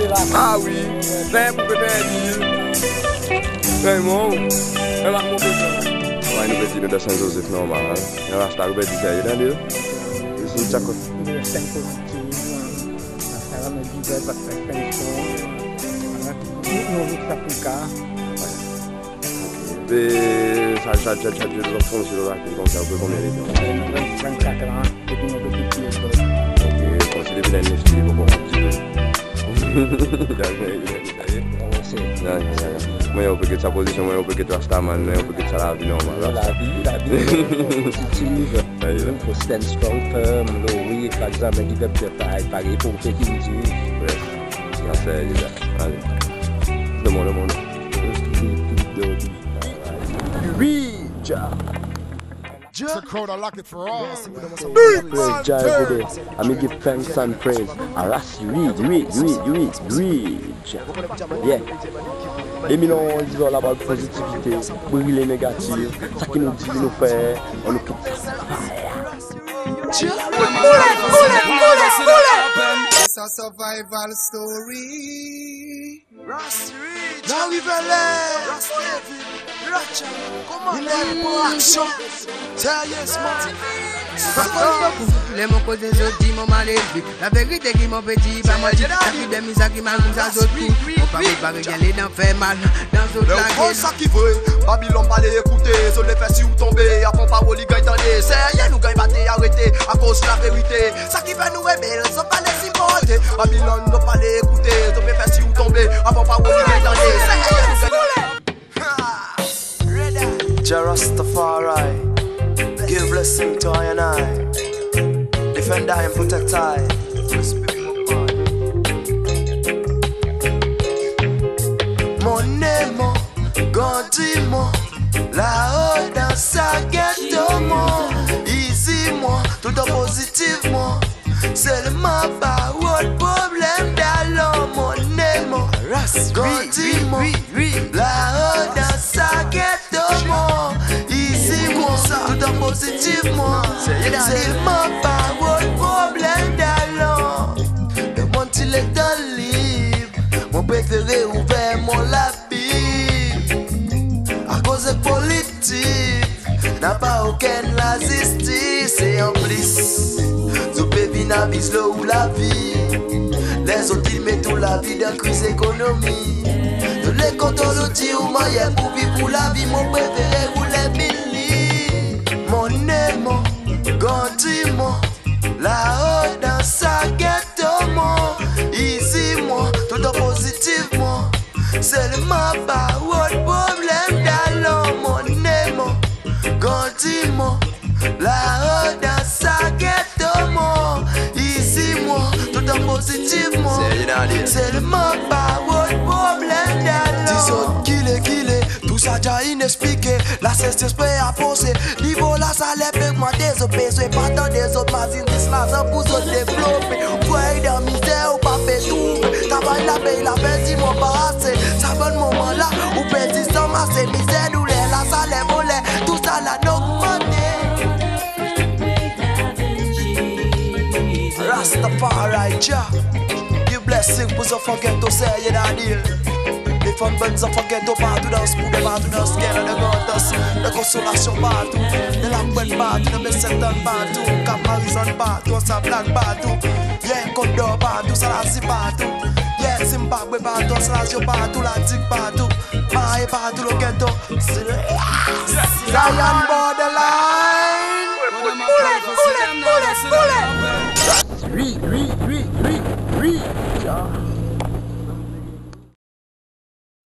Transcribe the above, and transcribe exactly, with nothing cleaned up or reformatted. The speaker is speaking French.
Ah oui, c'est pour bébé. Vraiment, elle a mon bébé. Ouais, nous petits nous de Saint-Joseph normal. Nous restons à Robert Ditaille, dans le je suis d'accord. Le cinq positif, ça va me dire parce que nous nous ça Et ça ça ça ça des enfants sur la comme ça peut combien de temps? vingt-quatre ans depuis nos petits pieds. OK, considérez bien les filles pour moi, je peux que sa position, moi, je peux que tu as man, je peux que tu as la vie normale. La vie, la vie positive. Il faut stand strong, firm, oui, par exemple, il peut préparer, pareil pour ce qu'il dit. Bref, c'est ça. Allez. Demande, demande. Oui, ja. Dakota, lock it for all. Praise Jah every day. I may give thanks and praise. Arras, read, read, read, read, read. Yeah. Et maintenant, on dit là la positivité, brûler négatif, ça qui nous dit, nous fait, on nous quitte. It's a survival story. Now we Come on, action. Tell yes, man. Les mots que des autres disent m'ont mal élevé. La vérité qui m'ont petit, pas moi dit. La vie de misère qui m'a comme ça, d'autres coups. On pas pas regarder dans fait mal. Dans d'autres lagues. Ça qui veut, Babylone pas les écouter. Sur les fesses ou tomber, après pas les gars t'entendez. C'est rien nous gagne battre, arrêter à cause de la vérité. Ça qui fait nous aimer, ils sont pas les supporter. Babylone ne pas les écouter. Sur les fesses ou tomber, après pas les gars t'entendez. C'est rien nous gagne. Jah Rastafari. Give blessing to I and I. Defend I and protect I. Mon aimant, gantiment, là-haut dans sa ghetto, moi. Easy, moi, tout en positivement. Seulement pas de problème d'allons, mon aimant, gantiment, là-haut dans sa ghetto, moi. Tout en positivement, seulement pas de problème d'allons. Le monde il est dans le livre, mon préféré ouvert mon lapis. À cause de politique, n'a pas aucune la justice. Et en plus, tout baby n'a bise l'eau ou la vie. Les autres ils mettent toute la vie dans crise économie. Tous les comptes le tir ou moyen pour vivre pour la vie. Mon préféré ou les mille. Mon aimant, gantiment, là-haut dans sa ghetto, moi. Easy, moi, tout en positivement. Seulement pas de problème d'allons, mon aimant, gantiment, là-haut dans sa ghetto, moi. Easy, moi, tout en positivement. Seulement pas de problème d'allons. Disons qu'il est, qu'il est. Tout ça déjà inexpliqué, la cesse prêt à poser. Niveau là, ça lève moi des autres besoins. Pas dans des autres machines, des là, ça pour se développer. Voyez dans misère ou pas fait tout. Travail la paye, la paix, dis-moi pas assez. Ça bon moment là, ou petit sans masse, misère, douleur, là, ça lève au lait. Tout ça là, n'augmenter. Rastafari, Jah. Give blessing, pour se forget to say, you know, deal. Les femmes bonnes enfants ghetto partout dans ce monde, partout dans ce guerre, de grandes, de consolation partout, de la bonne partout, de Messeton partout, Cap Marison partout, sa blague partout, yeah, Condor partout, Salasi partout, yeah, Zimbabwe partout, Salasio partout, la Tic partout, Maï partout, le ghetto, Zion borderline. Oui, oui, oui, oui, oui,